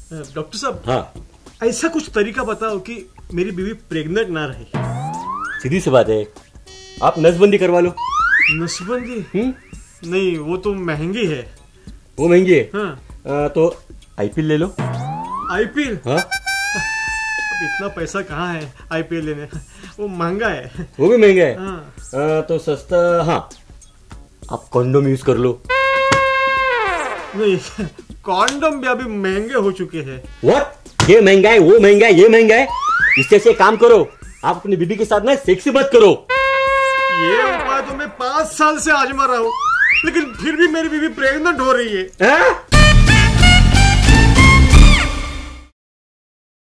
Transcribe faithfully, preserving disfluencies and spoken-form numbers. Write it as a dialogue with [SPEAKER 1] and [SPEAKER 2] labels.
[SPEAKER 1] Doctor साहब,
[SPEAKER 2] हाँ,
[SPEAKER 1] ऐसा कुछ तरीका बताओ कि मेरी बीवी प्रेग्नेंट ना रहे।
[SPEAKER 2] सीधी सी बात है, आप नसबंदी करवा लो।
[SPEAKER 1] नसबंदी?
[SPEAKER 2] हम्म,
[SPEAKER 1] नहीं, वो तो महंगी है।
[SPEAKER 2] वो महंगी है।
[SPEAKER 1] हाँ।
[SPEAKER 2] आ, तो आईपीएल ले लो।
[SPEAKER 1] आईपीएल?
[SPEAKER 2] हाँ,
[SPEAKER 1] अब इतना पैसा कहाँ है आईपीएल लेने, वो महंगा है।
[SPEAKER 2] वो भी महंगा है।
[SPEAKER 1] हाँ।
[SPEAKER 2] आ, तो सस्ता, हाँ, आप कॉन्डोम यूज कर लो।
[SPEAKER 1] नहीं, कॉन्डम भी अभी महंगे हो चुके हैं।
[SPEAKER 2] व्हाट? ये महंगा है, वो महंगा है, ये महंगा है। इससे से काम करो, आप अपनी बीबी के साथ ना सेक्सी मत करो।
[SPEAKER 1] ये उपाय तो मैं पांच साल से आजमा रहा हूँ, लेकिन फिर भी मेरी बीवी प्रेग्नेंट हो रही है।
[SPEAKER 2] हाँ?